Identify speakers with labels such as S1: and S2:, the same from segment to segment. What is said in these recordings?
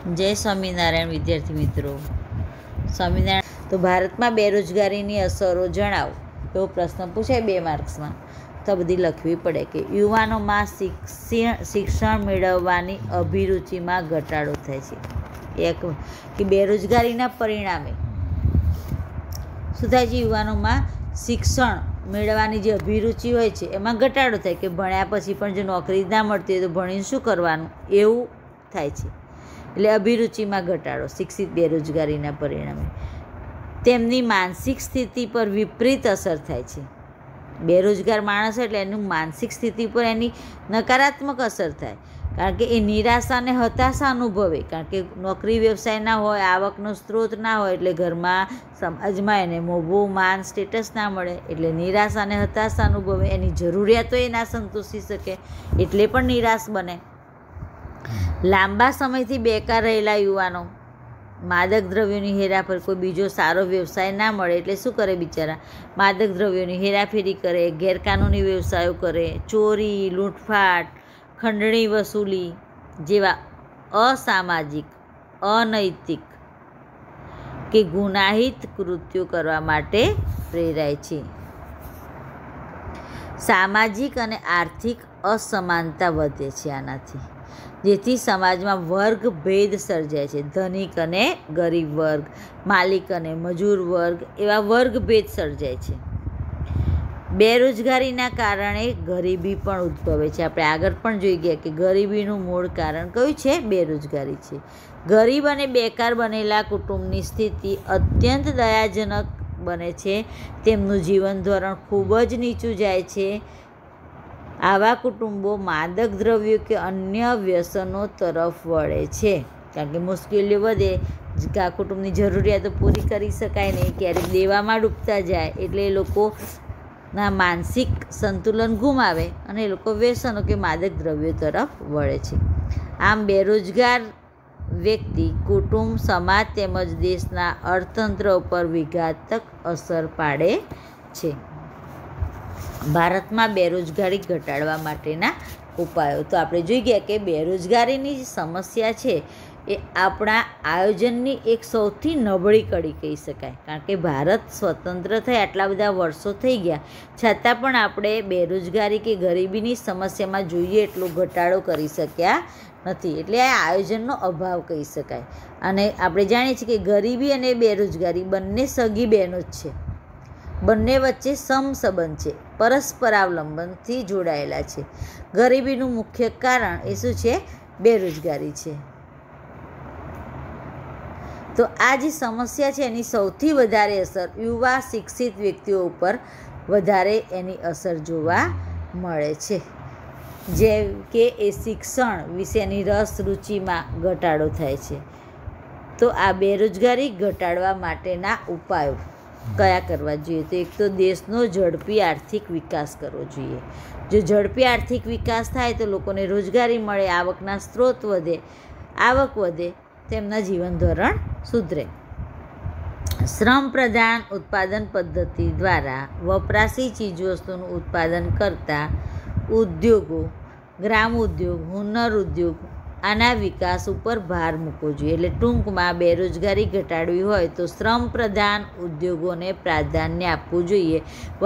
S1: જય સ્વામિનારાયણ વિદ્યાર્થી મિત્રો. સ્વામિનારાયણ તો ભારતમાં બેરોજગારીની અસરો જણાવો એવો પ્રશ્ન પૂછાય 2 માર્ક્સમાં, તો બધી લખવી પડે કે યુવાનોમાં શિક્ષણ મેળવવાની અભિરુચિમાં ઘટાડો થાય છે. એક કે બેરોજગારીના પરિણામે શું થાય છે? યુવાનોમાં શિક્ષણ મેળવવાની જે અભિરુચિ હોય છે એમાં ઘટાડો થાય કે ભણ્યા પછી પણ જો નોકરી ના મળતી હોય તો ભણીને શું કરવાનું, એવું થાય છે. એટલે અભિરુચિમાં ઘટાડો શિક્ષિત બેરોજગારીના પરિણામે. તેમની માનસિક સ્થિતિ પર વિપરીત અસર થાય છે. બેરોજગાર માણસ એટલે એનું માનસિક સ્થિતિ પર એની નકારાત્મક અસર થાય, કારણ કે એ નિરાશા અને હતાશા અનુભવે, કારણ કે નોકરી વ્યવસાય ના હોય, આવકનો સ્ત્રોત ના હોય, એટલે ઘરમાં સમાજમાં એને મોભું માન સ્ટેટસ ના મળે, એટલે નિરાશા અને હતાશા અનુભવે. એની જરૂરિયાતો એ ના સંતોષી શકે એટલે પણ નિરાશ બને. લાંબા સમયથી બેકાર રહેલા યુવાનો માદક દ્રવ્યોની હેરાફેરી, કોઈ બીજો સારો વ્યવસાય ના મળે એટલે શું કરે બિચારા? માદક દ્રવ્યોની હેરાફેરી કરે, ગેરકાનૂની વ્યવસાયો કરે, ચોરી, લૂંટફાટ, ખંડણી વસૂલી જેવા અસામાજિક, અનૈતિક કે ગુનાહિત કૃત્યો કરવા માટે પ્રેરાય છે. સામાજિક અને આર્થિક અસમાનતા વધે છે આનાથી, જેથી સમાજમાં વર્ગ ભેદ સર્જાય છે. ધનિક અને ગરીબ વર્ગ, માલિક અને મજૂર વર્ગ, એવા વર્ગ ભેદ સર્જાય છે. બેરોજગારીના કારણે ગરીબી પણ ઉદ્ભવે છે. આપણે આગળ પણ જોઈ ગયા કે ગરીબીનું મૂળ કારણ કયું છે? બેરોજગારી છે. ગરીબ અને બેકાર બનેલા કુટુંબની સ્થિતિ અત્યંત દયાજનક બને છે. તેમનું જીવન ધોરણ ખૂબ જ નીચું જાય છે. આવા કુટુંબો માદક દ્રવ્યો કે અન્ય વ્યસનો તરફ વળે છે, કારણ કે મુશ્કેલીઓ વધે, કુટુંબની જરૂરિયાતો પૂરી કરી શકાય નહીં, ક્યારેક દેવામાં ડૂબતા જાય, એટલે એ લોકોના માનસિક સંતુલન ગુમાવે અને એ લોકો વ્યસનો કે માદક દ્રવ્યો તરફ વળે છે. આમ બેરોજગાર વ્યક્તિ કુટુંબ, સમાજ તેમજ દેશના અર્થતંત્ર ઉપર વિઘાતક અસર પાડે છે. ભારતમાં બેરોજગારી ઘટાડવા માટેના ઉપાયો તો આપણે જોઈ ગયા કે બેરોજગારીની જે સમસ્યા છે એ આપણા આયોજનની એક સૌથી નબળી કડી કહી શકાય, કારણ કે ભારત સ્વતંત્ર થઈ આટલા બધા વર્ષો થઈ ગયા છતાં પણ આપણે બેરોજગારી કે ગરીબીની સમસ્યામાં જોઈએ એટલો ઘટાડો કરી શક્યા નથી. એટલે આ આયોજનનો અભાવ કહી શકાય. અને આપણે જાણીએ છીએ કે ગરીબી અને બેરોજગારી બંને સગી બહેનો જ છે, બંને વચ્ચે સમસંબંધ છે, પરસ્પરાવલંબનથી જોડાયેલા છે. ગરીબીનું મુખ્ય કારણ એ શું છે? બેરોજગારી છે. તો આ જે સમસ્યા છે એની સૌથી વધારે અસર યુવા શિક્ષિત વ્યક્તિઓ ઉપર વધારે એની અસર જોવા મળે છે, જેમ કે એ શિક્ષણ વિશેની રસ રુચિમાં ઘટાડો થાય છે. તો આ બેરોજગારી ઘટાડવા માટેના ઉપાયો કયા કરવા જોઈએ? તો એક તો દેશનો ઝડપી આર્થિક વિકાસ કરવો જોઈએ. જો ઝડપી આર્થિક વિકાસ થાય તો લોકોને રોજગારી મળે, આવકના સ્ત્રોત વધે, આવક વધે, તેમના જીવન ધોરણ સુધરે. શ્રમ પ્રધાન ઉત્પાદન પદ્ધતિ દ્વારા વપરાશી ચીજવસ્તુનું ઉત્પાદન કરતા ઉદ્યોગો, ગ્રામ ઉદ્યોગ, હુનર ઉદ્યોગ, આના વિકાસ ઉપર ભાર મૂકવો જોઈએ. એટલે ટૂંકમાં બેરોજગારી ઘટાડવી હોય તો શ્રમ પ્રધાન ઉદ્યોગોને પ્રાધાન્ય આપવું જોઈએ.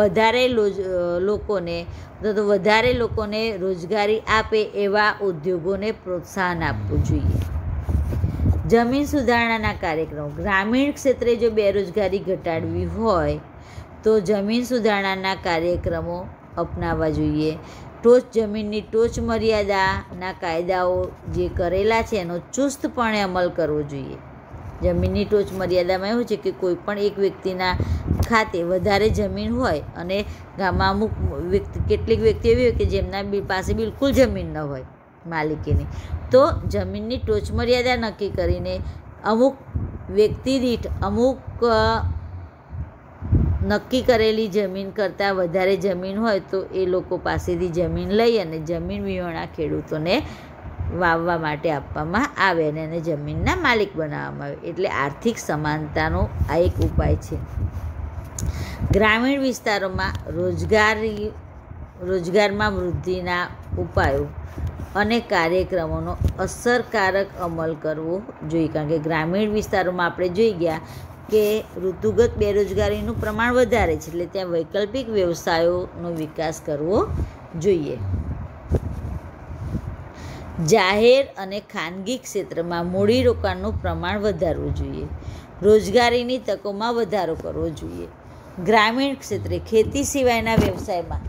S1: વધારે લોકોને રોજગારી આપે એવા ઉદ્યોગોને પ્રોત્સાહન આપવું જોઈએ. જમીન સુધારણાના કાર્યક્રમો, ગ્રામીણ ક્ષેત્રે જો બેરોજગારી ઘટાડવી હોય તો જમીન સુધારણાના કાર્યક્રમો અપનાવવા જોઈએ. જમીનની ટોચ મર્યાદાના કાયદાઓ જે કરેલા છે એનો ચુસ્તપણે અમલ કરવો જોઈએ. જમીનની ટોચ મર્યાદામાં એવું છે કે કોઈ પણ એક વ્યક્તિના ખાતે વધારે જમીન હોય અને ગામમાં અમુક કેટલીક વ્યક્તિ એવી હોય કે જેમના પાસે બિલકુલ જમીન ન હોય માલિકીની, તો જમીનની ટોચ મર્યાદા નક્કી કરીને અમુક વ્યક્તિ દીઠ અમુક નક્કી કરેલી જમીન કરતાં વધારે જમીન હોય તો એ લોકો પાસેથી જમીન લઈ અને જમીન વિહોણા ખેડૂતોને વાવવા માટે આપવામાં આવે અને એને જમીનના માલિક બનાવવામાં આવે. એટલે આર્થિક સમાનતાનો આ એક ઉપાય છે. ગ્રામીણ વિસ્તારોમાં રોજગારમાં વૃદ્ધિના ઉપાયો અને કાર્યક્રમોનો અસરકારક અમલ કરવો જોઈએ. કારણ કે ગ્રામીણ વિસ્તારોમાં આપણે જોઈ ગયા કે ઋતુગત બેરોજગારીનું પ્રમાણ વધારે છે, એટલે ત્યાં વૈકલ્પિક વ્યવસાયોનો વિકાસ કરવો જોઈએ. જાહેર અને ખાનગી ક્ષેત્રમાં મૂડીરોકાણનું પ્રમાણ વધારવું જોઈએ. રોજગારીની તકોમાં વધારો કરવો જોઈએ. ગ્રામીણ ક્ષેત્રે ખેતી સિવાયના વ્યવસાયમાં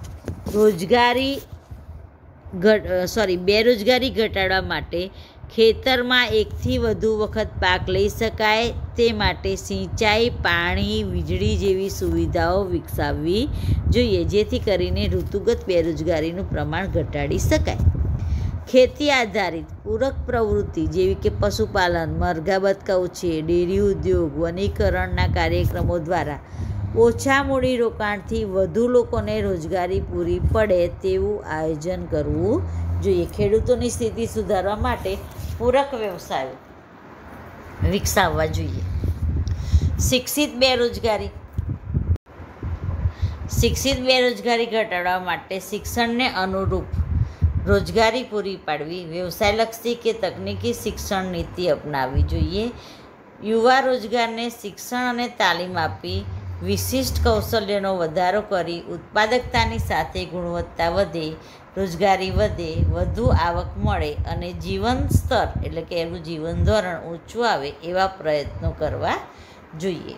S1: બેરોજગારી ઘટાડવા માટે ખેતરમાં એકથી વધુ વખત પાક લઈ શકાય તે માટે સિંચાઈ, પાણી, વીજળી જેવી સુવિધાઓ વિકસાવવી જોઈએ, જેથી કરીને ઋતુગત બેરોજગારીનું પ્રમાણ ઘટાડી શકાય. ખેતી આધારિત પૂરક પ્રવૃત્તિ જેવી કે પશુપાલન, મરઘા બતકા ઉછેર, ડેરી ઉદ્યોગ, વનીકરણના કાર્યક્રમો દ્વારા ઓછા મૂડીરોકાણથી વધુ લોકોને રોજગારી પૂરી પડે તેવું આયોજન કરવું જોઈએ. ખેડૂતોની સ્થિતિ સુધારવા માટે પૂરક વ્યવસાયો વિકસાવવા જોઈએ. શિક્ષિત બેરોજગારી ઘટાડવા માટે શિક્ષણને અનુરૂપ રોજગારી પૂરી પાડવી, વ્યવસાયલક્ષી કે તકનીકી શિક્ષણ નીતિ અપનાવવી જોઈએ. યુવા રોજગારને શિક્ષણ અને તાલીમ આપી વિશિષ્ટ કૌશલ્યનો વધારો કરી ઉત્પાદકતાની સાથે ગુણવત્તા વધે, રોજગારી વધે, વધુ આવક મળે અને જીવન સ્તર એટલે કે એનું જીવન ધોરણ ઊંચું આવે એવા પ્રયત્નો કરવા જોઈએ.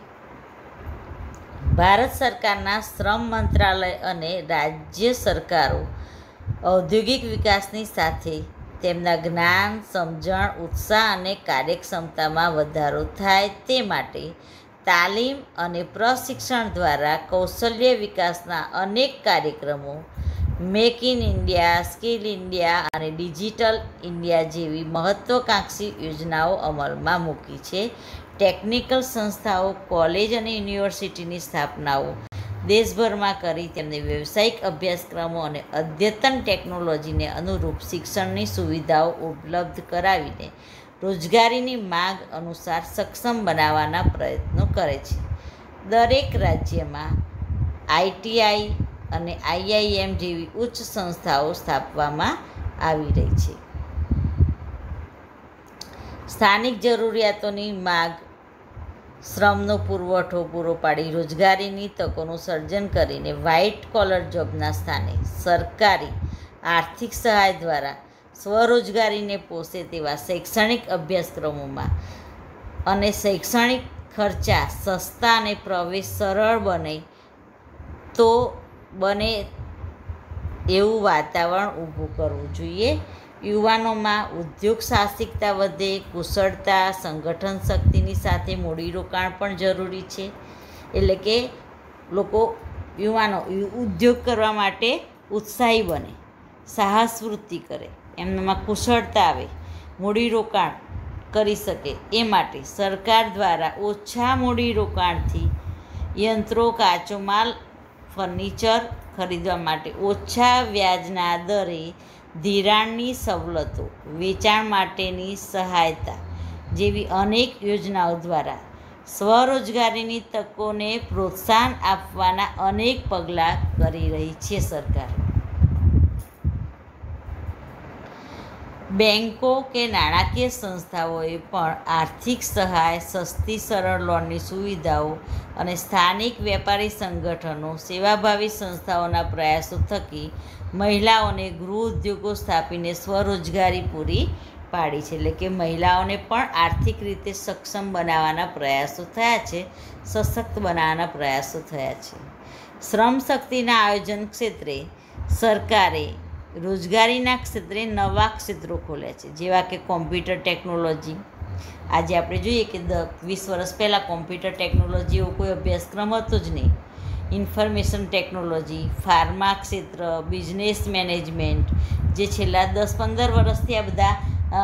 S1: ભારત સરકારના શ્રમ મંત્રાલય અને રાજ્ય સરકારો ઔદ્યોગિક વિકાસની સાથે તેમના જ્ઞાન, સમજણ, ઉત્સાહ અને કાર્યક્ષમતામાં વધારો થાય તે માટે તાલીમ અને પ્રશિક્ષણ દ્વારા કૌશલ્ય વિકાસના અનેક કાર્યક્રમો make in India, skill India અને ડિજિટલ ઇન્ડિયા જેવી મહત્વાકાંક્ષી યોજનાઓ અમલમાં મૂકી છે. ટેકનિકલ સંસ્થાઓ, કોલેજ અને યુનિવર્સિટીની સ્થાપનાઓ દેશભરમાં કરી તેમને વ્યવસાયિક અભ્યાસક્રમો અને અદ્યતન ટેકનોલોજીને અનુરૂપ શિક્ષણની સુવિધાઓ ઉપલબ્ધ કરાવીને રોજગારીની માંગ અનુસાર સક્ષમ બનાવવાના પ્રયત્નો કરે છે. દરેક રાજ્યમાં ITI અને IIM જેવી ઉચ્ચ સંસ્થાઓ સ્થાપવામાં આવી રહી છે. સ્થાનિક જરૂરિયાતોની માંગ શ્રમનો પુરવઠો પૂરો પાડી રોજગારીની તકોનું સર્જન કરીને વ્હાઇટ કોલર જોબના સ્થાને સરકારી આર્થિક સહાય દ્વારા સ્વરોજગારીને પોષે તેવા શૈક્ષણિક અભ્યાસક્રમોમાં અને શૈક્ષણિક ખર્ચા સસ્તા અને પ્રવેશ સરળ બને એવું વાતાવરણ ઊભું કરવું જોઈએ. યુવાનોમાં ઉદ્યોગ સાહસિકતા વધે, કુશળતા, સંગઠન શક્તિની સાથે મૂડીરોકાણ પણ જરૂરી છે. એટલે કે યુવાનો ઉદ્યોગ કરવા માટે ઉત્સાહી બને, સાહસવૃત્તિ કરે, એમનામાં કુશળતા આવે, મૂડીરોકાણ કરી શકે એ માટે સરકાર દ્વારા ઓછા મૂડીરોકાણથી યંત્રો, કાચો માલ, ફર્નિચર ખરીદવા માટે ઓછા વ્યાજના દરે ધિરાણની સવલતો, વેચાણ માટેની સહાયતા જેવી અનેક યોજનાઓ દ્વારા સ્વરોજગારીની તકોને પ્રોત્સાહન આપવાના અનેક પગલાં કરી રહી છે સરકાર. બેન્કો કે નાણાકીય સંસ્થાઓએ પણ આર્થિક સહાય, સસ્તી સરળ લોનની સુવિધાઓ અને સ્થાનિક વેપારી સંગઠનો, સેવાભાવી સંસ્થાઓના પ્રયાસો થકી મહિલાઓને ગૃહ ઉદ્યોગો સ્થાપીને સ્વરોજગારી પૂરી પાડી છે. એટલે કે મહિલાઓને પણ આર્થિક રીતે સક્ષમ બનાવવાના પ્રયાસો થયા છે, સશક્ત બનાવવાના પ્રયાસો થયા છે. શ્રમ શક્તિના આયોજન ક્ષેત્રે સરકારે રોજગારીના ક્ષેત્રે નવા ક્ષેત્રો ખોલ્યા છે, જેવા કે કોમ્પ્યુટર ટેકનોલોજી. આજે આપણે જોઈએ કે 20 વર્ષ પહેલાં કોમ્પ્યુટર ટેકનોલોજી એવો કોઈ અભ્યાસક્રમ હતો જ નહીં. ઇન્ફોર્મેશન ટેકનોલોજી, ફાર્મા ક્ષેત્ર, બિઝનેસ મેનેજમેન્ટ, જે છેલ્લા 10-15 વર્ષથી આ બધા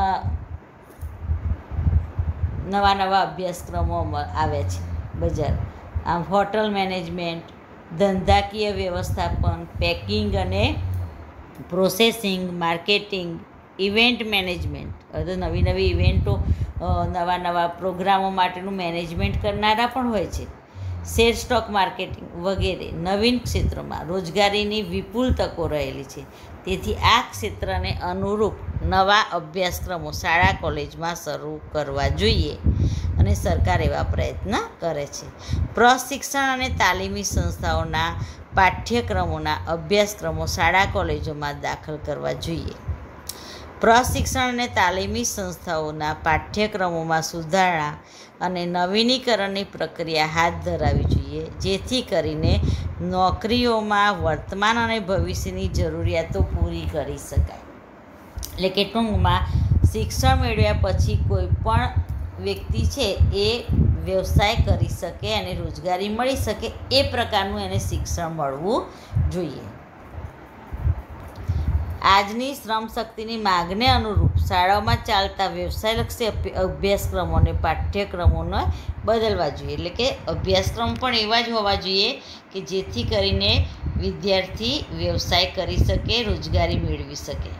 S1: નવા નવા અભ્યાસક્રમો આવ્યા છે બજાર. આમ હોટલ મેનેજમેન્ટ, ધંધાકીય વ્યવસ્થાપન, પેકિંગ અને પ્રોસેસિંગ, માર્કેટિંગ, ઇવેન્ટ મેનેજમેન્ટ. હવે તો નવી નવી ઇવેન્ટો, નવા નવા પ્રોગ્રામો માટેનું મેનેજમેન્ટ કરનારા પણ હોય છે. શેર સ્ટોક માર્કેટિંગ વગેરે નવીન ક્ષેત્રોમાં રોજગારીની વિપુલ તકો રહેલી છે. તેથી આ ક્ષેત્રને અનુરૂપ નવા અભ્યાસક્રમો શાળા કોલેજમાં શરૂ કરવા જોઈએ અને સરકાર એવા પ્રયત્ન કરે છે. પ્રશિક્ષણ અને તાલીમી સંસ્થાઓના પાઠ્યક્રમોના અભ્યાસક્રમો શાળા કોલેજોમાં દાખલ કરવા જોઈએ. પ્રશિક્ષણ અને તાલીમી સંસ્થાઓના પાઠ્યક્રમોમાં સુધારણા અને નવીનીકરણની પ્રક્રિયા હાથ ધરવી જોઈએ, જેથી કરીને નોકરીઓમાં વર્તમાન અને ભવિષ્યની જરૂરિયાતો પૂરી કરી શકાય. એટલે કે ટૂંકમાં શિક્ષણ મેળવ્યા પછી કોઈ પણ વ્યક્તિ છે એ વ્યવસાય કરી શકે અને રોજગારી મળી શકે એ પ્રકારનું એને શિક્ષણ મળવું જોઈએ. આજની શ્રમ શક્તિની માગને અનુરૂપ શાળાઓમાં ચાલતા વ્યવસાયલક્ષી અભ્યાસક્રમોને પાઠ્યક્રમોને બદલવા જોઈએ. એટલે કે અભ્યાસક્રમ પણ એવા જ હોવા જોઈએ કે જેથી કરીને વિદ્યાર્થી વ્યવસાય કરી શકે, રોજગારી મેળવી શકે.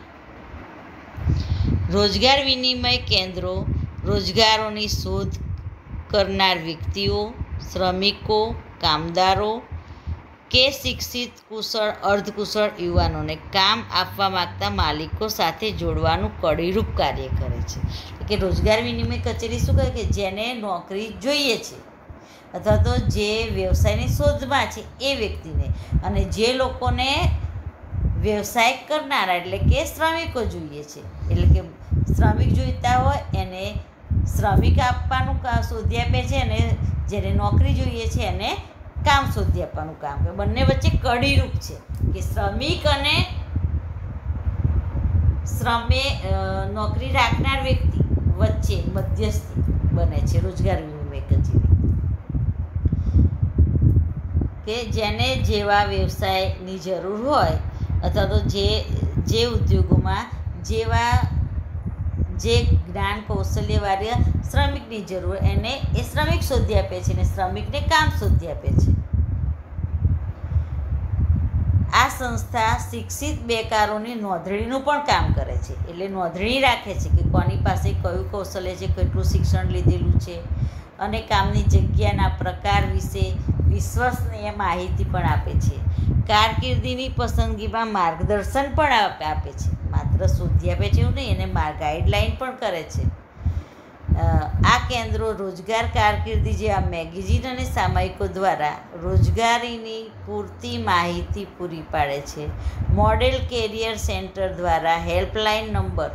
S1: રોજગાર વિનિમય કેન્દ્રો રોજગારોની શોધ કરનાર વ્યક્તિઓ, શ્રમિકો, કામદારો કે શિક્ષિત કુશળ અર્ધકુશળ યુવાનોને કામ આપવા માગતા માલિકો સાથે જોડવાનું કડીરૂપ કાર્ય કરે છે. કે રોજગાર વિનિમય કચેરી શું કહે કે જેને નોકરી જોઈએ છે અથવા તો જે વ્યવસાયની શોધમાં છે એ વ્યક્તિને, અને જે લોકોને વ્યવસાય કરનારા એટલે કે શ્રમિકો જોઈએ છે, એટલે કે શ્રમિક જોઈતા હોય એને શ્રમિક આપવાનું શોધી આપે છે અને જેને નોકરી જોઈએ છે એને કામ શોધી આપવાનું કામ કરે. બંને વચ્ચે કડીરૂપ છે કે શ્રમિક અને નોકરી રાખનાર વ્યક્તિ વચ્ચે મધ્યસ્થી બને છે રોજગાર વિનિમય કચેરી. કે જેને જેવા વ્યવસાયની જરૂર હોય અથવા તો જે ઉદ્યોગોમાં જે જ્ઞાન કૌશલ્યવાળા શ્રમિકની જરૂર એને એ શ્રમિક શોધી આપે છે અને શ્રમિકને કામ શોધી આપે છે. આ સંસ્થા શિક્ષિત બેકારોની નોંધણીનું પણ કામ કરે છે. એટલે નોંધણી રાખે છે કે કોની પાસે કયું કૌશલ્ય છે, કેટલું શિક્ષણ લીધેલું છે, અને કામની જગ્યાના પ્રકાર વિશે વિશ્વસનીય માહિતી પણ આપે છે. કારકિર્દીની પસંદગીમાં માર્ગદર્શન પણ આપે છે. માત્ર શોધી આપે છે એવું નહીં, એને ગાઈડલાઈન પણ કરે છે. આ કેન્દ્રો રોજગાર કારકિર્દી જેવા મેગેઝિન અને સામયિકો દ્વારા રોજગારીની પૂરતી માહિતી પૂરી પાડે છે. મોડેલ કેરિયર સેન્ટર દ્વારા હેલ્પલાઇન નંબર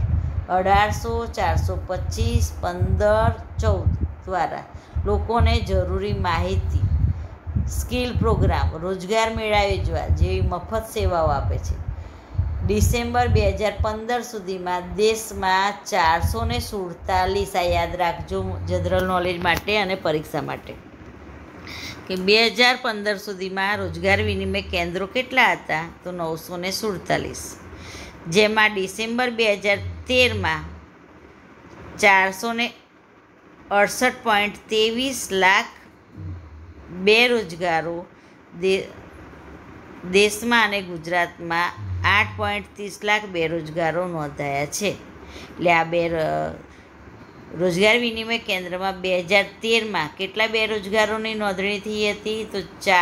S1: 1800-425-15-14 દ્વારા લોકોને જરૂરી માહિતી, સ્કિલ પ્રોગ્રામ, રોજગાર મેળા યોજવા જેવી મફત સેવાઓ આપે છે. ડિસેમ્બર 2015 સુધીમાં દેશમાં 447, આ યાદ રાખજો જનરલ નોલેજ માટે અને પરીક્ષા માટે, કે 2015 સુધીમાં રોજગાર વિનિમય કેન્દ્રો કેટલા હતા તો 947, જેમાં ડિસેમ્બર 2013માં 468.23 લાખ બેરોજગારો દેશમાં અને ગુજરાતમાં 8.30 લાખ બેરોજગારો નોંધાયા છે. એટલે આ રોજગાર વિનિમય કેન્દ્રમાં 2013માં કેટલા બેરોજગારોની નોંધણી થઈ હતી તો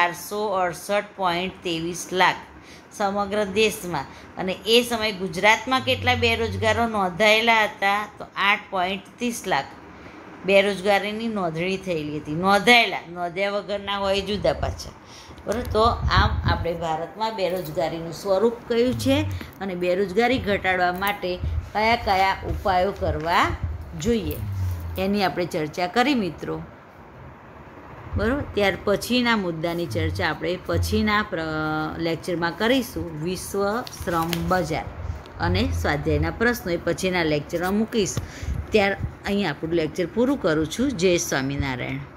S1: 468.23 લાખ સમગ્ર દેશમાં, અને એ સમયે ગુજરાતમાં કેટલા બેરોજગારો નોંધાયેલા હતા તો 8.30 લાખ બેરોજગારીની નોંધણી થયેલી હતી. નોંધ્યા વગરના હોય જુદા પાછા, બરાબર. તો આમ આપણે ભારતમાં બેરોજગારીનું સ્વરૂપ કયું છે અને બેરોજગારી ઘટાડવા માટે કયા કયા ઉપાયો કરવા જોઈએ એની આપણે ચર્ચા કરી મિત્રો, બરાબર. ત્યાર પછીના મુદ્દાની ચર્ચા આપણે પછીના લેક્ચરમાં કરીશું. વિશ્વ શ્રમ બજાર અને સ્વાધ્યાયના પ્રશ્નો એ પછીના લેક્ચરમાં મૂકીશ. અહીં આપણું લેક્ચર પૂરું કરું છું. જય સ્વામિનારાયણ.